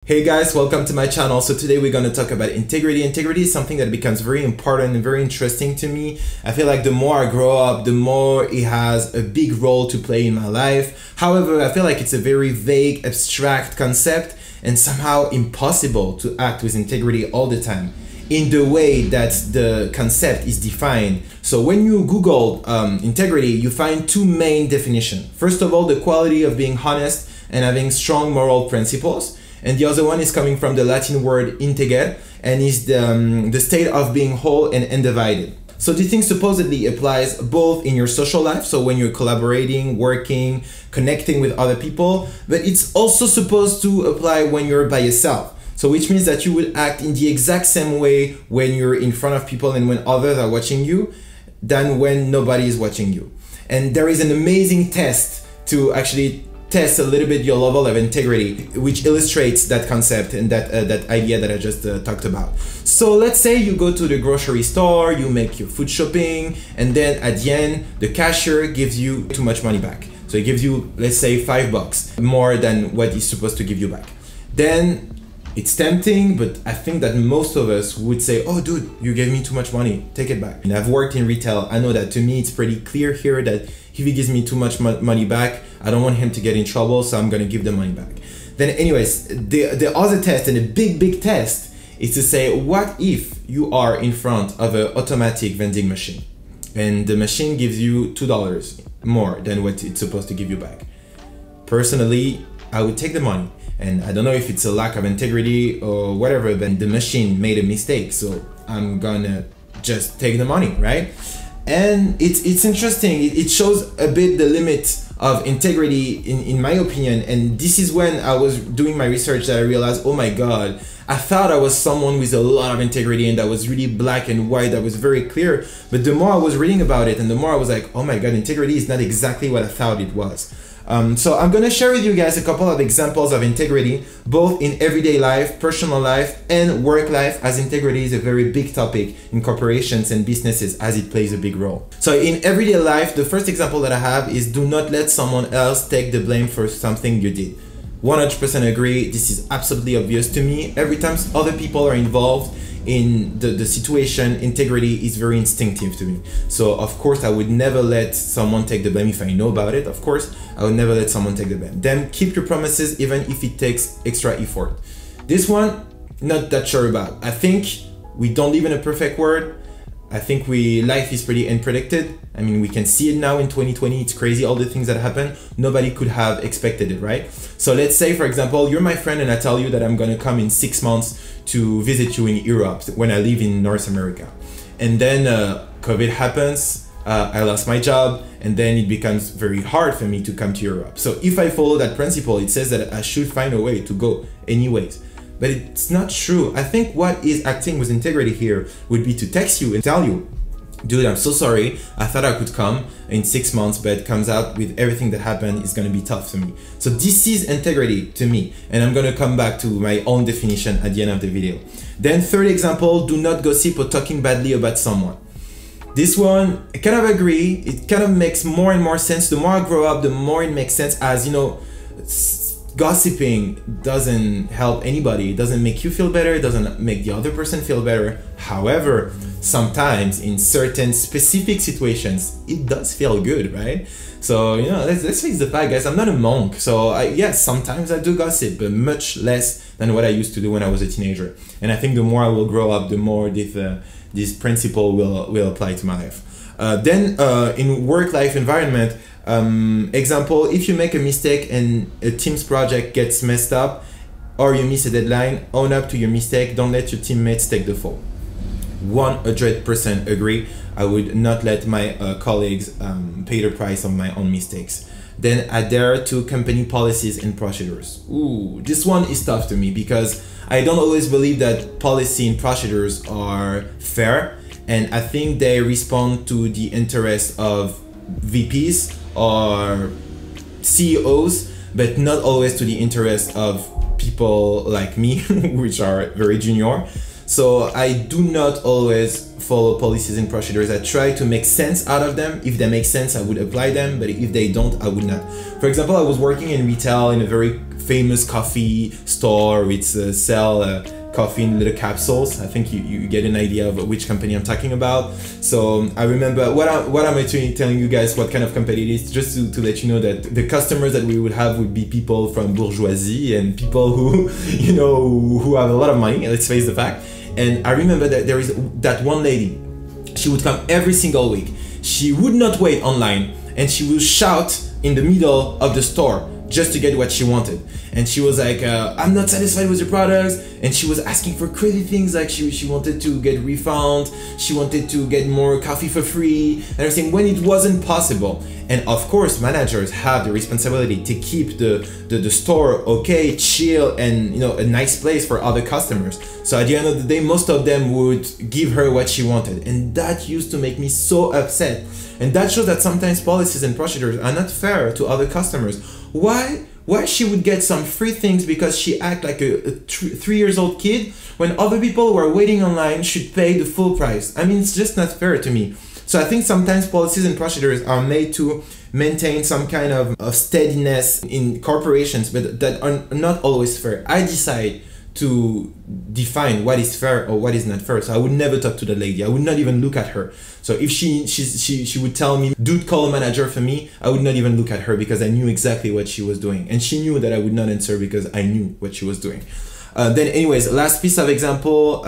Hey guys, welcome to my channel. So today we're going to talk about integrity. Integrity is something that becomes very important and very interesting to me. I feel like the more I grow up, the more it has a big role to play in my life. However, I feel like it's a very vague, abstract concept and somehow impossible to act with integrity all the time in the way that the concept is defined. So when you Google integrity, you find two main definitions. First of all, the quality of being honest and having strong moral principles. And the other one is coming from the Latin word integer and is the state of being whole and undivided. So this thing supposedly applies both in your social life, so when you're collaborating, working, connecting with other people, but it's also supposed to apply when you're by yourself. So which means that you would act in the exact same way when you're in front of people and when others are watching you than when nobody is watching you. And there is an amazing test to actually test a little bit your level of integrity, which illustrates that concept and that idea that I just talked about. So let's say you go to the grocery store, you make your food shopping, and then at the end, the cashier gives you too much money back. So he gives you, let's say, $5 more than what he's supposed to give you back. Then it's tempting, but I think that most of us would say, oh dude, you gave me too much money, take it back. And I've worked in retail, I know that to me it's pretty clear here that if he gives me too much money back, I don't want him to get in trouble, so I'm gonna give the money back. Then anyways, the other test, and a big test, is to say, what if you are in front of an automatic vending machine and the machine gives you $2 more than what it's supposed to give you back? Personally, I would take the money. And I don't know if it's a lack of integrity or whatever, but the machine made a mistake, so I'm gonna just take the money, right? And it's interesting. It shows a bit the limit of integrity in my opinion. And this is when I was doing my research that I realized, oh my God, I thought I was someone with a lot of integrity and that was really black and white, that was very clear. But the more I was reading about it and the more I was like, oh my God, integrity is not exactly what I thought it was. So I'm gonna share with you guys a couple of examples of integrity, both in everyday life, personal life, and work life, as integrity is a very big topic in corporations and businesses as it plays a big role. So in everyday life, the first example that I have is do not let someone else take the blame for something you did. 100% agree, this is absolutely obvious to me. Every time other people are involved in the situation, integrity is very instinctive to me. So of course I would never let someone take the blame. If I know about it, of course I would never let someone take the blame. Then keep your promises even if it takes extra effort. This one, not that sure about. I think we don't live in a perfect world. I think life is pretty unpredicted. I mean, we can see it now in 2020. It's crazy, all the things that happen. Nobody could have expected it, right? So let's say, for example, you're my friend and I tell you that I'm gonna come in 6 months to visit you in Europe when I live in North America. And then COVID happens, I lost my job, and then it becomes very hard for me to come to Europe. So if I follow that principle, it says that I should find a way to go anyways. But it's not true. I think what is acting with integrity here would be to text you and tell you, dude, I'm so sorry. I thought I could come in 6 months, but it comes out with everything that happened is gonna be tough for me. So this is integrity to me. And I'm gonna come back to my own definition at the end of the video. Then third example, do not gossip or talking badly about someone. This one, I kind of agree. It kind of makes more and more sense. The more I grow up, the more it makes sense, as you know, gossiping doesn't help anybody. It doesn't make you feel better. It doesn't make the other person feel better. However, sometimes in certain specific situations, it does feel good, right? So, you know, let's face the fact, guys, I'm not a monk. So yes, sometimes I do gossip, but much less than what I used to do when I was a teenager. And I think the more I will grow up, the more this principle will apply to my life. Then in work-life environment, example, if you make a mistake and a team's project gets messed up or you miss a deadline, own up to your mistake. Don't let your teammates take the fall. 100% agree. I would not let my colleagues pay the price of my own mistakes. Then adhere to company policies and procedures. Ooh, this one is tough to me because I don't always believe that policy and procedures are fair, and I think they respond to the interests of VPs or CEOs, but not always to the interest of people like me, which are very junior. So I do not always follow policies and procedures. I try to make sense out of them. If they make sense, I would apply them, but if they don't, I would not. For example, I was working in retail in a very famous coffee store which sell coffee in little capsules. I think you get an idea of which company I'm talking about. So I remember what am I telling you guys what kind of company it is, just to let you know that the customers that we would have would be people from bourgeoisie and people who, you know, who have a lot of money, let's face the fact. And I remember that there is that one lady, she would come every single week. She would not wait online and she would shout in the middle of the store just to get what she wanted. And she was like, I'm not satisfied with your products. And she was asking for crazy things, like she wanted to get refund, she wanted to get more coffee for free, and everything, when it wasn't possible. And of course, managers have the responsibility to keep the store okay, chill, and, you know, a nice place for other customers. So at the end of the day, most of them would give her what she wanted. And that used to make me so upset. And that shows that sometimes policies and procedures are not fair to other customers. Why she would get some free things because she act like a 3-year-old kid, when other people who are waiting online should pay the full price? I mean, it's just not fair to me. So I think sometimes policies and procedures are made to maintain some kind of steadiness in corporations, but that are not always fair. I decide to define what is fair or what is not fair. So I would never talk to the lady. I would not even look at her. So if she would tell me, dude, call a manager for me, I would not even look at her because I knew exactly what she was doing. And she knew that I would not answer because I knew what she was doing. Then anyways, last piece of example,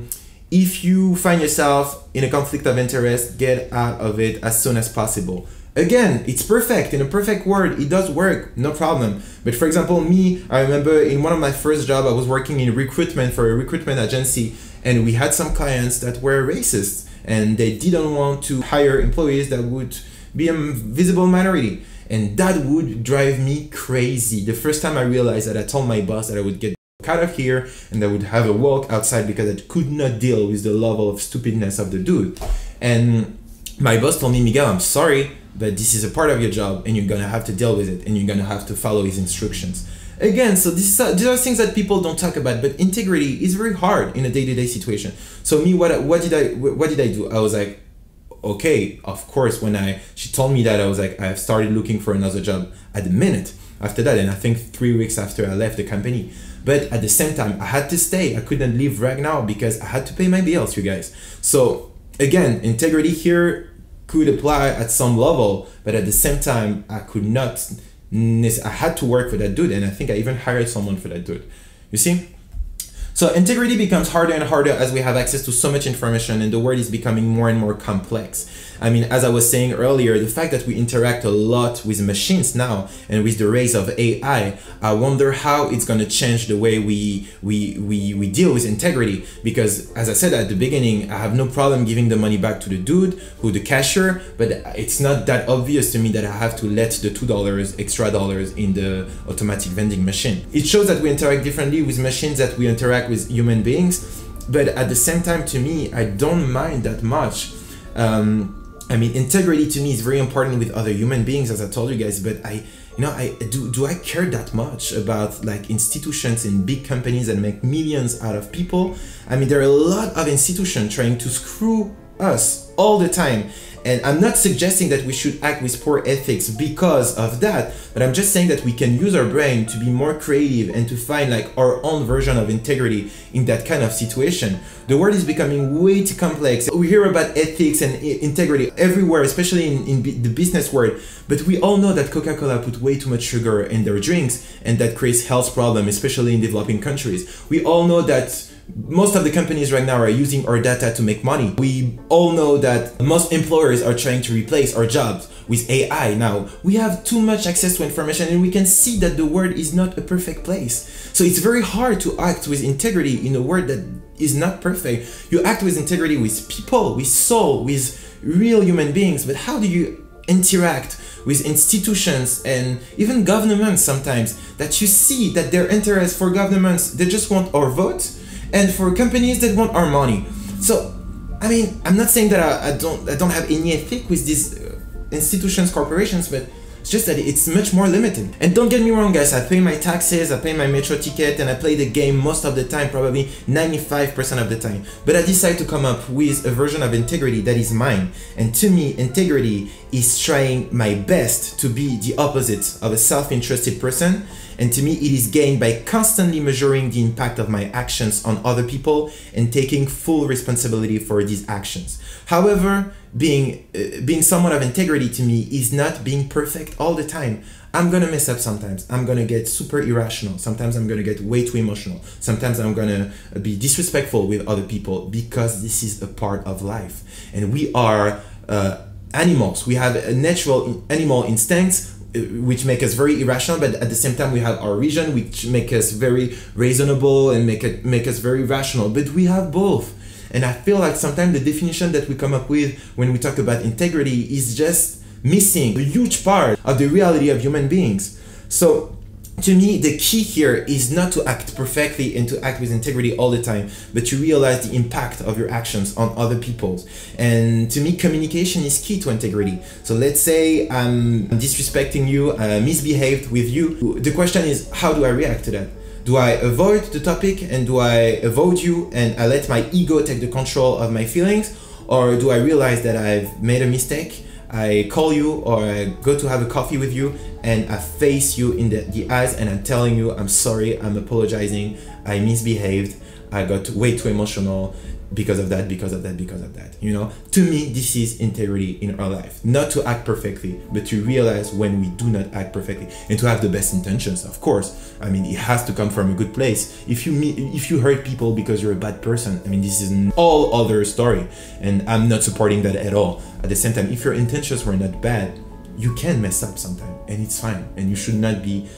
if you find yourself in a conflict of interest, get out of it as soon as possible. Again, it's perfect. In a perfect world, it does work, no problem. But for example, me, I remember in one of my first jobs, I was working in recruitment for a recruitment agency, and we had some clients that were racist, and they didn't want to hire employees that would be a visible minority. And that would drive me crazy. The first time I realized that, I told my boss that I would get out of here and I would have a walk outside because I could not deal with the level of stupidness of the dude. And my boss told me, Miguel, I'm sorry, but this is a part of your job and you're gonna have to deal with it and you're gonna have to follow his instructions. Again, so these are things that people don't talk about, but integrity is very hard in a day-to-day situation. So me, what did I do? I was like, okay, of course, when she told me that, I was like, I have started looking for another job at the minute after that, and I think 3 weeks after I left the company. But at the same time, I had to stay. I couldn't leave right now because I had to pay my bills, you guys. So again, integrity here could apply at some level, but at the same time, I could not, I had to work for that dude, and I think I even hired someone for that dude. You see? So integrity becomes harder and harder as we have access to so much information and the world is becoming more and more complex. I mean, as I was saying earlier, the fact that we interact a lot with machines now and with the rise of AI, I wonder how it's going to change the way we deal with integrity. Because as I said at the beginning, I have no problem giving the money back to the dude, who the cashier, but it's not that obvious to me that I have to let the $2 extra dollars in the automatic vending machine. It shows that we interact differently with machines that we interact with human beings, but at the same time, to me, I don't mind that much. I mean, integrity to me is very important with other human beings, as I told you guys, but do I care that much about like institutions and big companies that make millions out of people? I mean, there are a lot of institutions trying to screw us all the time. And I'm not suggesting that we should act with poor ethics because of that, but I'm just saying that we can use our brain to be more creative and to find like our own version of integrity in that kind of situation. The world is becoming way too complex. We hear about ethics and integrity everywhere, especially in the business world, but we all know that Coca-Cola put way too much sugar in their drinks and that creates health problems, especially in developing countries. We all know that most of the companies right now are using our data to make money. We all know that most employers are trying to replace our jobs with AI now. We have too much access to information and we can see that the world is not a perfect place. So it's very hard to act with integrity in a world that is not perfect. You act with integrity with people, with soul, with real human beings, but how do you interact with institutions and even governments sometimes that you see that their interest for governments, they just want our vote, and for companies that want our money. So, I mean, I'm not saying that I don't have any ethic with these institutions, corporations, but It's just that it's much more limited. And don't get me wrong, guys, I pay my taxes, I pay my metro ticket, and I play the game most of the time, probably 95% of the time. But I decide to come up with a version of integrity that is mine. And to me, integrity is trying my best to be the opposite of a self-interested person. And to me, it is gained by constantly measuring the impact of my actions on other people and taking full responsibility for these actions. However, being someone of integrity to me is not being perfect all the time. I'm gonna mess up sometimes. I'm gonna get super irrational. Sometimes I'm gonna get way too emotional. Sometimes I'm gonna be disrespectful with other people, because this is a part of life. And we are animals. We have a natural animal instincts which make us very irrational, but at the same time we have our reason, which make us very reasonable and make us very rational. But we have both. And I feel like sometimes the definition that we come up with when we talk about integrity is just missing a huge part of the reality of human beings. So to me, the key here is not to act perfectly and to act with integrity all the time, but to realize the impact of your actions on other people. And to me, communication is key to integrity. So let's say I'm disrespecting you, misbehaved with you. The question is, how do I react to that? Do I avoid the topic and do I avoid you and I let my ego take the control of my feelings? Or do I realize that I've made a mistake, I call you or I go to have a coffee with you and I face you in the eyes and I'm telling you, I'm sorry, I'm apologizing, I misbehaved, I got way too emotional because of that, you know? To me, this is integrity in our life. Not to act perfectly, but to realize when we do not act perfectly and to have the best intentions, of course. I mean, it has to come from a good place. If you hurt people because you're a bad person, I mean, this is an all other story, and I'm not supporting that at all. At the same time, if your intentions were not bad, you can mess up sometimes, and it's fine, and you should not be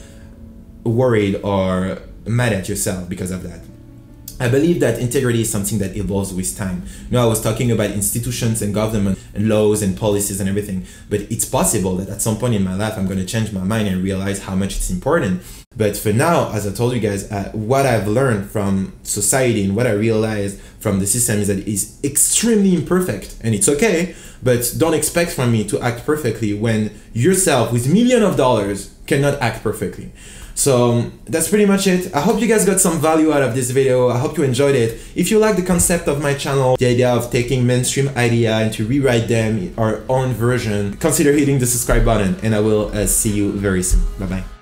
worried or mad at yourself because of that. I believe that integrity is something that evolves with time. You know, I was talking about institutions and government and laws and policies and everything, but it's possible that at some point in my life, I'm going to change my mind and realize how much it's important. But for now, as I told you guys, what I've learned from society and what I realized from the system is that it is extremely imperfect, and it's okay, but don't expect from me to act perfectly when yourself with millions of dollars cannot act perfectly. So that's pretty much it. I hope you guys got some value out of this video. I hope you enjoyed it. If you like the concept of my channel, the idea of taking mainstream idea and to rewrite them in our own version, consider hitting the subscribe button, and I will see you very soon. Bye bye.